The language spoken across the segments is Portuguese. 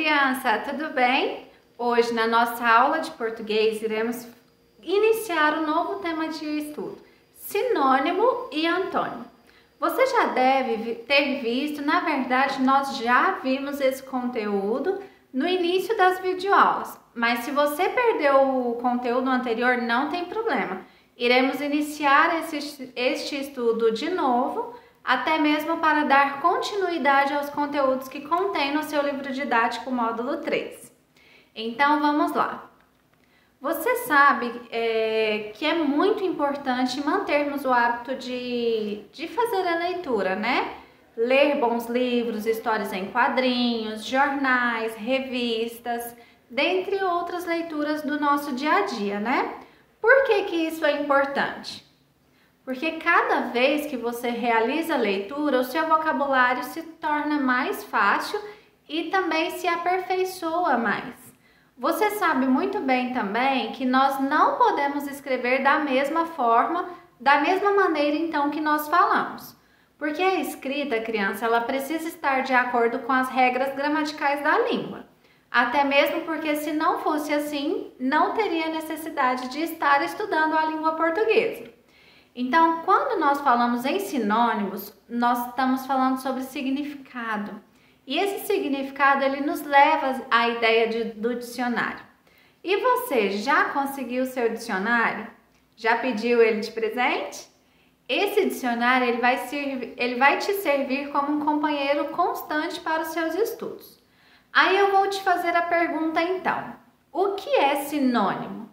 criança, tudo bem? Hoje, na nossa aula de português, iremos iniciar um novo tema de estudo, sinônimo e antônimo. Você já deve ter visto, na verdade, nós já vimos esse conteúdo no início das videoaulas, mas se você perdeu o conteúdo anterior, não tem problema. Iremos iniciar este estudo de novo, até mesmo para dar continuidade aos conteúdos que contém no seu livro didático módulo 3. Então, vamos lá. Você sabe que é muito importante mantermos o hábito de fazer a leitura, né? Ler bons livros, histórias em quadrinhos, jornais, revistas, dentre outras leituras do nosso dia a dia, né? Por que isso é importante? Porque cada vez que você realiza a leitura, o seu vocabulário se torna mais fácil e também se aperfeiçoa mais. Você sabe muito bem também que nós não podemos escrever da mesma forma, da mesma maneira então que nós falamos. Porque a escrita, criança, ela precisa estar de acordo com as regras gramaticais da língua. Até mesmo porque se não fosse assim, não teria necessidade de estar estudando a língua portuguesa. Então, quando nós falamos em sinônimos, nós estamos falando sobre significado. E esse significado, ele nos leva à ideia do dicionário. E você já conseguiu o seu dicionário? Já pediu ele de presente? Esse dicionário, ele vai te servir como um companheiro constante para os seus estudos. Aí eu vou te fazer a pergunta então. O que é sinônimo?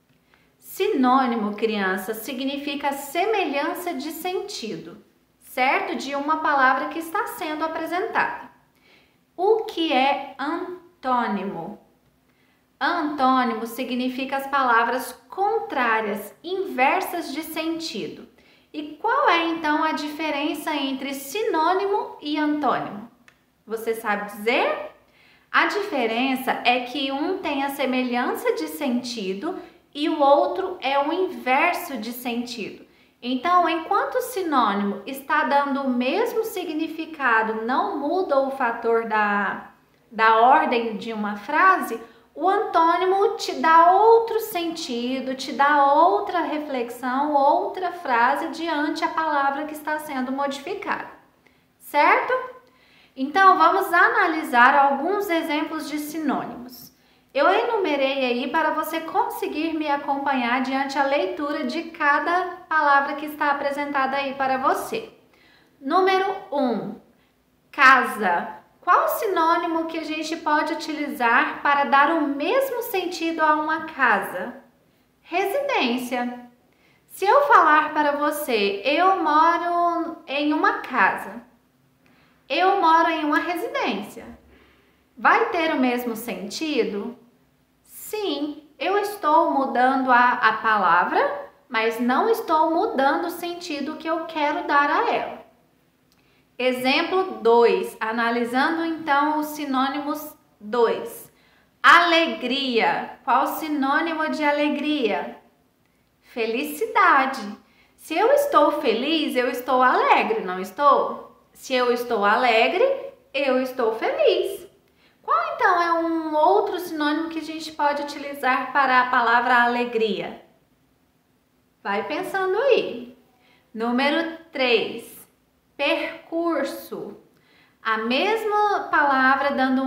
Sinônimo, criança, significa semelhança de sentido, certo? De uma palavra que está sendo apresentada. O que é antônimo? Antônimo significa as palavras contrárias, inversas de sentido. E qual é então a diferença entre sinônimo e antônimo? Você sabe dizer? A diferença é que um tem a semelhança de sentido e o outro é o inverso de sentido. Então, enquanto o sinônimo está dando o mesmo significado, não muda o fator da ordem de uma frase, o antônimo te dá outro sentido, te dá outra reflexão, outra frase diante a palavra que está sendo modificada, certo? Então, vamos analisar alguns exemplos de sinônimos. Eu enumerei aí para você conseguir me acompanhar diante a leitura de cada palavra que está apresentada aí para você. Número 1, casa. Qual sinônimo que a gente pode utilizar para dar o mesmo sentido a uma casa? Residência. Se eu falar para você, eu moro em uma casa, eu moro em uma residência, vai ter o mesmo sentido? Sim, eu estou mudando a palavra, mas não estou mudando o sentido que eu quero dar a ela. Exemplo 2, analisando então os sinônimos 2. Alegria. Qual sinônimo de alegria? Felicidade. Se eu estou feliz, eu estou alegre, não estou? Se eu estou alegre, eu estou feliz. Qual então é um outro sinônimo que a gente pode utilizar para a palavra alegria? Vai pensando aí. Número 3, percurso. A mesma palavra dando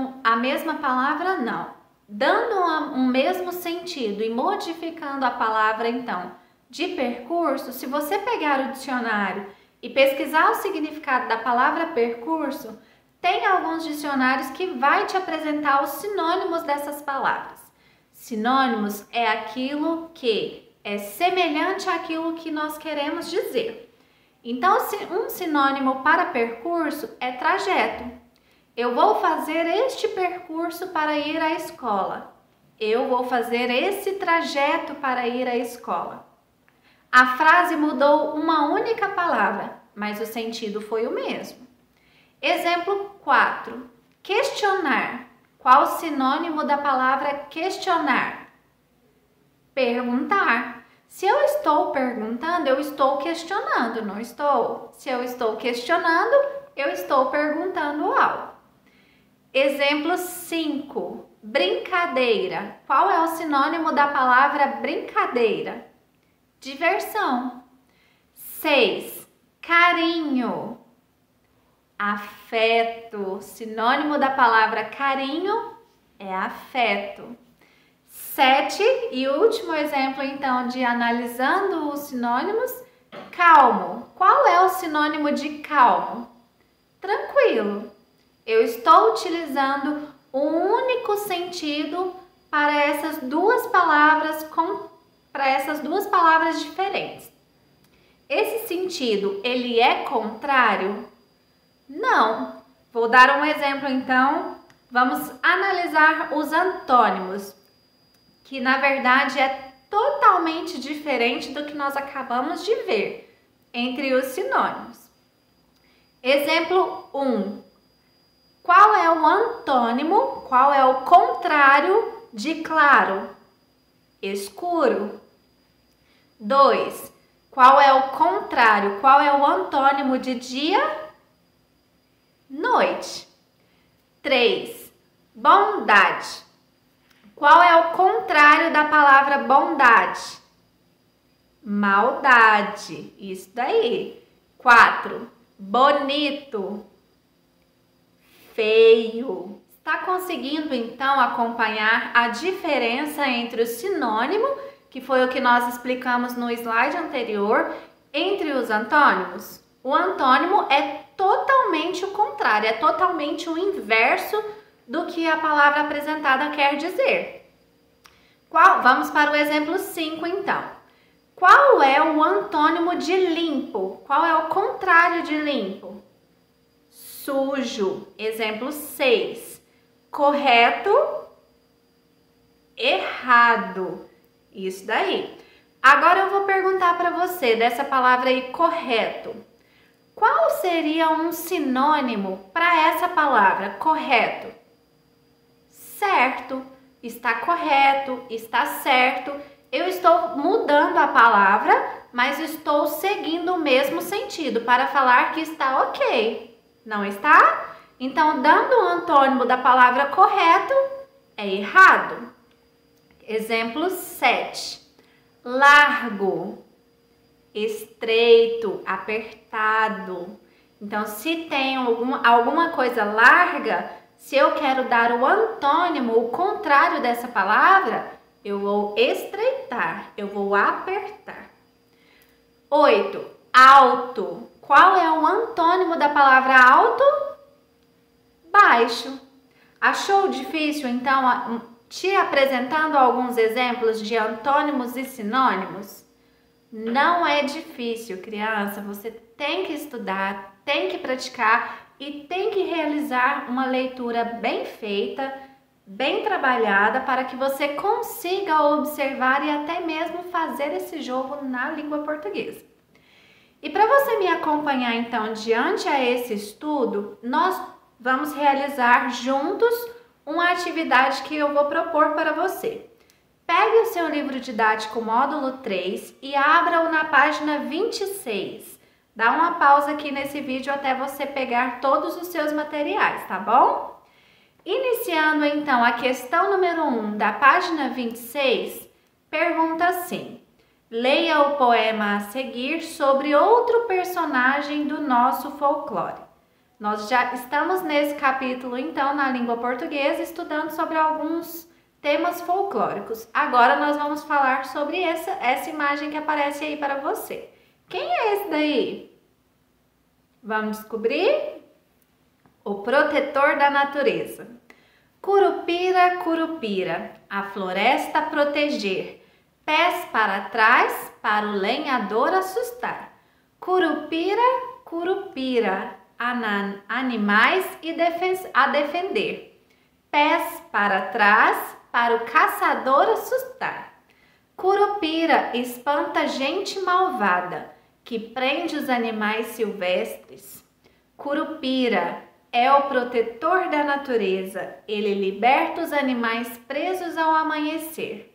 um mesmo sentido e modificando a palavra então de percurso. Se você pegar o dicionário e pesquisar o significado da palavra percurso, tem alguns dicionários que vai te apresentar os sinônimos dessas palavras. Sinônimos é aquilo que é semelhante àquilo que nós queremos dizer. Então, um sinônimo para percurso é trajeto. Eu vou fazer este percurso para ir à escola. Eu vou fazer esse trajeto para ir à escola. A frase mudou uma única palavra, mas o sentido foi o mesmo. Exemplo 4. Questionar. Qual o sinônimo da palavra questionar? Perguntar. Se eu estou perguntando, eu estou questionando, não estou? Se eu estou questionando, eu estou perguntando algo. Exemplo 5. Brincadeira. Qual é o sinônimo da palavra brincadeira? Diversão. 6. Carinho. Afeto. Sinônimo da palavra carinho é afeto. 7. E último exemplo, então, de analisando os sinônimos. Calmo. Qual é o sinônimo de calmo? Tranquilo. Eu estou utilizando um único sentido para essas duas palavras diferentes. Esse sentido, ele é contrário? Não. Vou dar um exemplo então. Vamos analisar os antônimos, que na verdade é totalmente diferente do que nós acabamos de ver entre os sinônimos. Exemplo 1. Qual é o antônimo, qual é o contrário de claro? Escuro. 2. Qual é o contrário, qual é o antônimo de dia? Noite. 3. Bondade. Qual é o contrário da palavra bondade? Maldade. Isso daí. 4. Bonito. Feio. Está conseguindo então acompanhar a diferença entre o sinônimo, que foi o que nós explicamos no slide anterior, entre os antônimos? O antônimo é totalmente o contrário, é totalmente o inverso do que a palavra apresentada quer dizer. Vamos para o exemplo 5 então. Qual é o antônimo de limpo? Qual é o contrário de limpo? Sujo. Exemplo 6. Correto, errado. Isso daí. Agora eu vou perguntar para você dessa palavra aí, correto. Qual seria um sinônimo para essa palavra, correto? Certo. Está correto, está certo. Eu estou mudando a palavra, mas estou seguindo o mesmo sentido para falar que está ok. Não está? Então, dando o antônimo da palavra correto, é errado. Exemplo 7. Largo, estreito, apertado. Então, se tem alguma coisa larga, se eu quero dar o antônimo, o contrário dessa palavra, eu vou estreitar, eu vou apertar. 8. Alto. Qual é o antônimo da palavra alto? Baixo. Achou difícil, então, te apresentando alguns exemplos de antônimos e sinônimos? Não é difícil, criança. Você tem que estudar, tem que praticar e tem que realizar uma leitura bem feita, bem trabalhada, para que você consiga observar e até mesmo fazer esse jogo na língua portuguesa. E para você me acompanhar então diante a esse estudo, nós vamos realizar juntos uma atividade que eu vou propor para você. Pegue o seu livro didático módulo 3 e abra-o na página 26. Dá uma pausa aqui nesse vídeo até você pegar todos os seus materiais, tá bom? Iniciando então a questão número 1 da página 26, pergunta assim: leia o poema a seguir sobre outro personagem do nosso folclore. Nós já estamos nesse capítulo então na língua portuguesa estudando sobre alguns temas folclóricos. Agora nós vamos falar sobre essa imagem que aparece aí para você. Quem é esse daí? Vamos descobrir? O protetor da natureza. Curupira, curupira, a floresta proteger. Pés para trás, para o lenhador assustar. Curupira, curupira, animais a defender. Pés para trás, para o caçador assustar. Curupira espanta gente malvada, que prende os animais silvestres. Curupira é o protetor da natureza, ele liberta os animais presos ao amanhecer.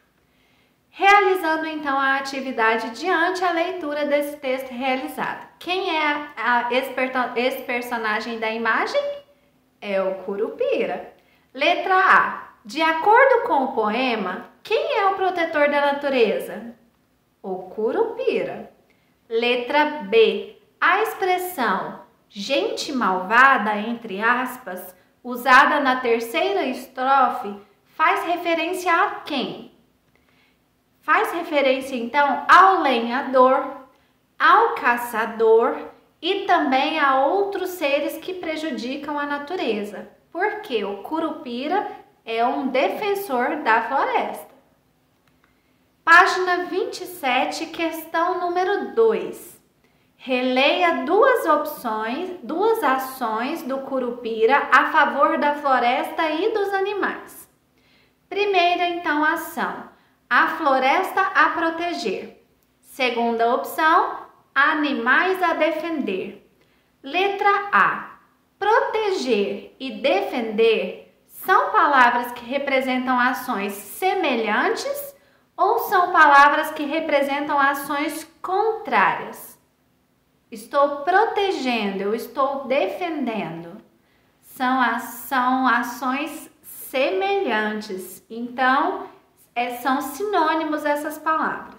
Realizando então a atividade diante a leitura desse texto realizado. Quem é esse personagem da imagem? É o curupira. Letra A. De acordo com o poema, quem é o protetor da natureza? O curupira. Letra B. A expressão gente malvada, entre aspas, usada na terceira estrofe, faz referência a quem? Faz referência, então, ao lenhador, ao caçador e também a outros seres que prejudicam a natureza, porque o curupira é um defensor da floresta. Página 27, questão número 2. Releia duas ações do curupira a favor da floresta e dos animais. Primeira, então, ação: a floresta a proteger. Segunda opção: animais a defender. Letra A. Proteger e defender são palavras que representam ações semelhantes ou são palavras que representam ações contrárias? Estou protegendo, eu estou defendendo. São ações semelhantes. Então, são sinônimos essas palavras.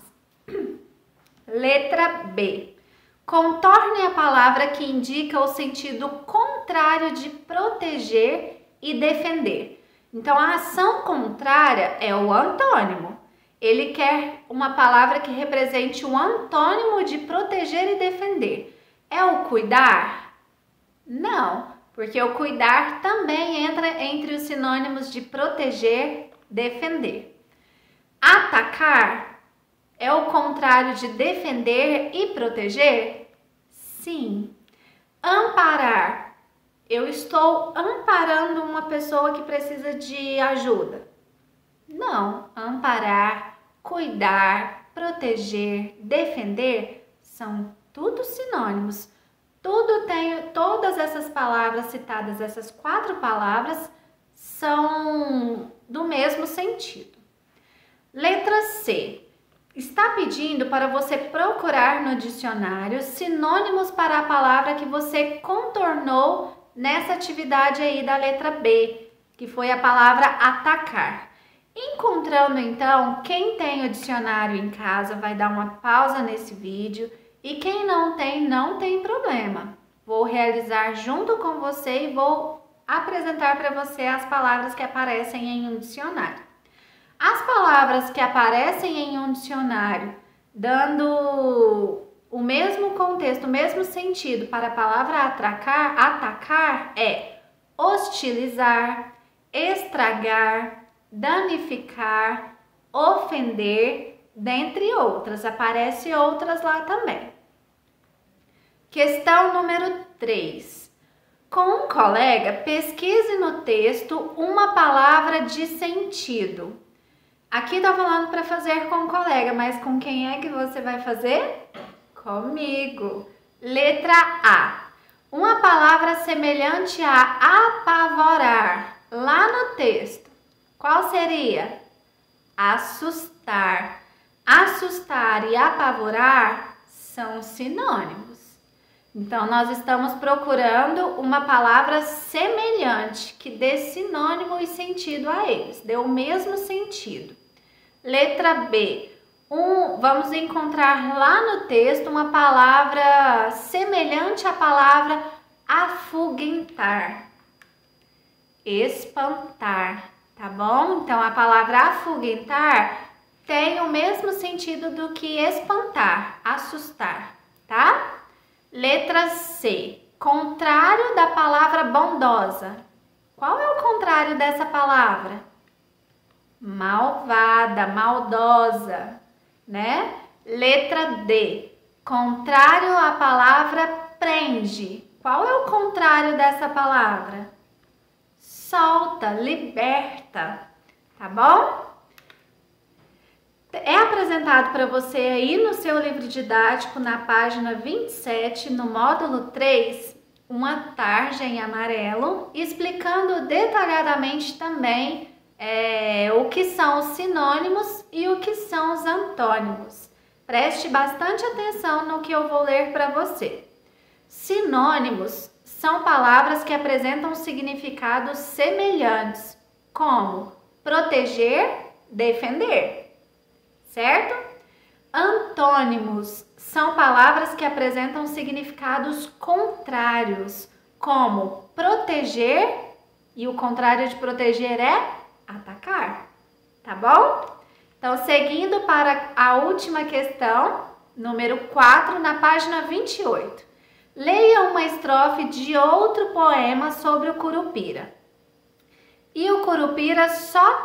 Letra B. Contorne a palavra que indica o sentido contrário de proteger e defender. Então, a ação contrária é o antônimo. Ele quer uma palavra que represente o antônimo de proteger e defender. É o cuidar? Não, porque o cuidar também entra entre os sinônimos de proteger, defender. Atacar é o contrário de defender e proteger? Sim. Amparar. Eu estou amparando uma pessoa que precisa de ajuda. Não. Amparar, cuidar, proteger, defender são tudo sinônimos. Todas essas palavras citadas, essas 4 palavras, são do mesmo sentido. Letra C. Está pedindo para você procurar no dicionário sinônimos para a palavra que você contornou nessa atividade aí da letra B, que foi a palavra atacar. Encontrando então, quem tem o dicionário em casa vai dar uma pausa nesse vídeo e quem não tem problema. Vou realizar junto com você e vou apresentar para você as palavras que aparecem em um dicionário. As palavras que aparecem em um dicionário, dando o mesmo contexto, o mesmo sentido para a palavra atacar é hostilizar, estragar, danificar, ofender, dentre outras. Aparecem outras lá também. Questão número 3. Com um colega, pesquise no texto uma palavra de sentido. Aqui tá falando para fazer com um colega, mas com quem é que você vai fazer? Comigo. Letra A. Uma palavra semelhante a apavorar. Lá no texto. Qual seria? Assustar. Assustar e apavorar são sinônimos. Então, nós estamos procurando uma palavra semelhante, que dê sinônimo e sentido a eles, dê o mesmo sentido. Letra B. Vamos encontrar lá no texto uma palavra semelhante à palavra afugentar. Espantar, tá bom? Então, a palavra afugentar tem o mesmo sentido do que espantar, assustar, tá? Letra C. Contrário da palavra bondosa. Qual é o contrário dessa palavra? Malvada, maldosa, né? Letra D. Contrário à palavra prende. Qual é o contrário dessa palavra? Solta, liberta, tá bom? É apresentado para você aí no seu livro didático, na página 27, no módulo 3, uma tarja em amarelo, explicando detalhadamente também o que são os sinônimos e o que são os antônimos. Preste bastante atenção no que eu vou ler para você. Sinônimos são palavras que apresentam significados semelhantes, como proteger, defender, certo? Antônimos são palavras que apresentam significados contrários, como proteger, e o contrário de proteger é atacar, tá bom? Então, seguindo para a última questão, número 4, na página 28. Leia uma estrofe de outro poema sobre o Curupira. E o Curupira só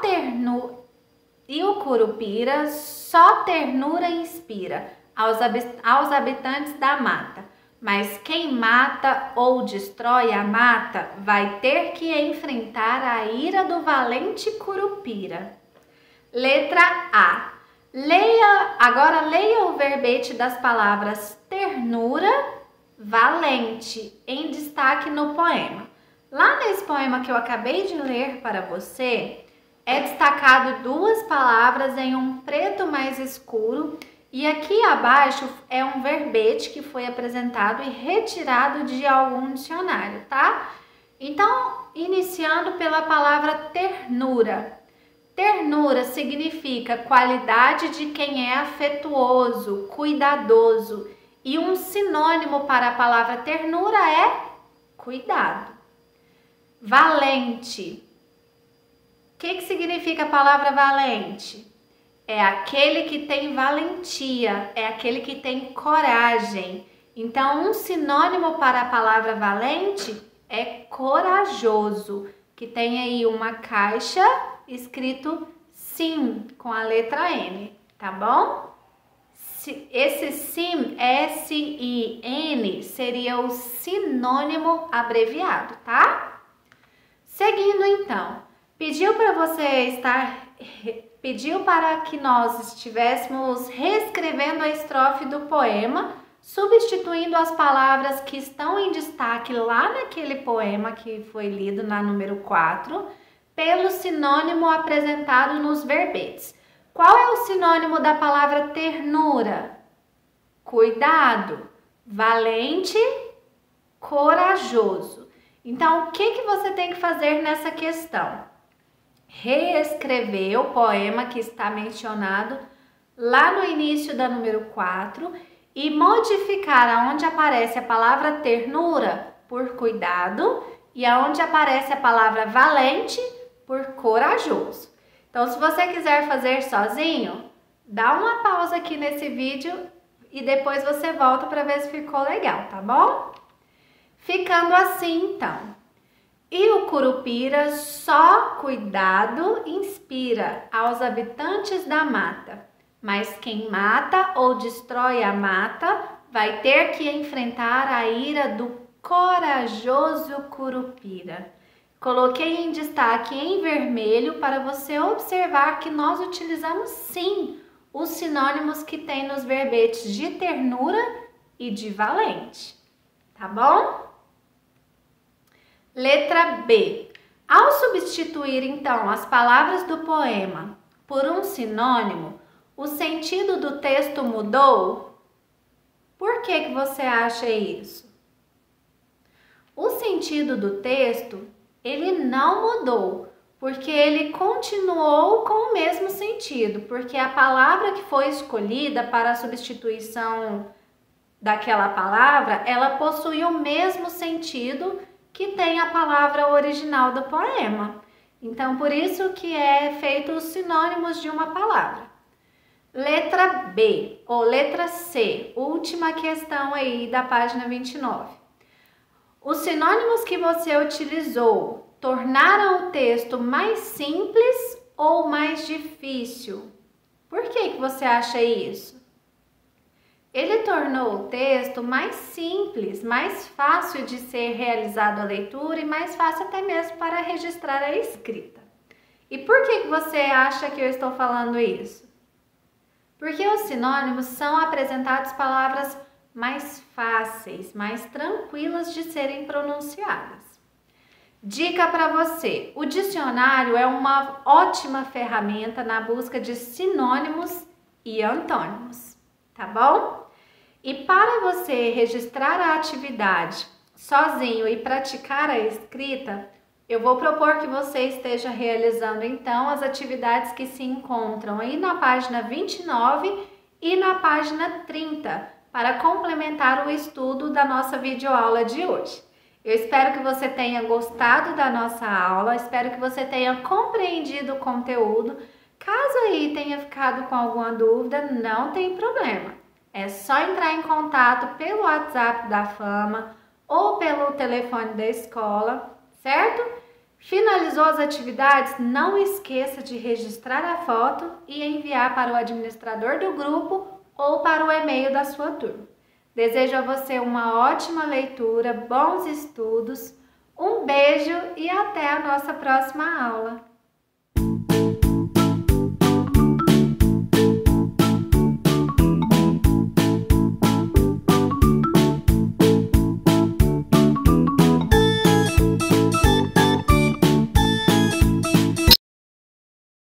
ternura inspira aos habitantes da mata. Mas quem mata ou destrói a mata vai ter que enfrentar a ira do valente Curupira. Letra A. Agora leia o verbete das palavras ternura, valente, em destaque no poema. Lá nesse poema que eu acabei de ler para você, é destacado duas palavras em um preto mais escuro e aqui abaixo é um verbete que foi apresentado e retirado de algum dicionário, tá? Então, iniciando pela palavra ternura. Ternura significa qualidade de quem é afetuoso, cuidadoso. E um sinônimo para a palavra ternura é cuidado. Valente. O que significa a palavra valente? É aquele que tem valentia, é aquele que tem coragem. Então, um sinônimo para a palavra valente é corajoso, que tem aí uma caixa escrito sim, com a letra N, tá bom? Esse sim, S-I-N, seria o sinônimo abreviado, tá? Seguindo então, pediu para que nós estivéssemos reescrevendo a estrofe do poema, substituindo as palavras que estão em destaque lá naquele poema que foi lido na número 4, pelo sinônimo apresentado nos verbetes. Qual é o sinônimo da palavra ternura? Cuidado, valente, corajoso. Então, o que você tem que fazer nessa questão? Reescrever o poema que está mencionado lá no início da número 4 e modificar aonde aparece a palavra ternura por cuidado e aonde aparece a palavra valente por corajoso. Então, se você quiser fazer sozinho, dá uma pausa aqui nesse vídeo e depois você volta para ver se ficou legal, tá bom? Ficando assim, então. E o Curupira só cuidado inspira aos habitantes da mata. Mas quem mata ou destrói a mata vai ter que enfrentar a ira do corajoso Curupira. Coloquei em destaque em vermelho para você observar que nós utilizamos sim os sinônimos que tem nos verbetes de ternura e de valente, tá bom? Letra B. Ao substituir então as palavras do poema por um sinônimo, o sentido do texto mudou? Por que você acha isso? O sentido do texto ele não mudou, porque ele continuou com o mesmo sentido, porque a palavra que foi escolhida para a substituição daquela palavra, ela possui o mesmo sentido que tem a palavra original do poema. Então, por isso que é feito os sinônimos de uma palavra. Letra B, ou letra C, última questão aí da página 29. Os sinônimos que você utilizou tornaram o texto mais simples ou mais difícil? Por que você acha isso? Ele tornou o texto mais simples, mais fácil de ser realizado a leitura e mais fácil até mesmo para registrar a escrita. E por que você acha que eu estou falando isso? Porque os sinônimos são apresentados palavras mais fáceis, mais tranquilas de serem pronunciadas. Dica para você: o dicionário é uma ótima ferramenta na busca de sinônimos e antônimos, tá bom? E para você registrar a atividade sozinho e praticar a escrita, eu vou propor que você esteja realizando então as atividades que se encontram aí na página 29 e na página 30 para complementar o estudo da nossa videoaula de hoje. Eu espero que você tenha gostado da nossa aula, espero que você tenha compreendido o conteúdo. Caso aí tenha ficado com alguma dúvida, não tem problema. É só entrar em contato pelo WhatsApp da Fama ou pelo telefone da escola, certo? Finalizou as atividades? Não esqueça de registrar a foto e enviar para o administrador do grupo ou para o e-mail da sua turma. Desejo a você uma ótima leitura, bons estudos, um beijo e até a nossa próxima aula!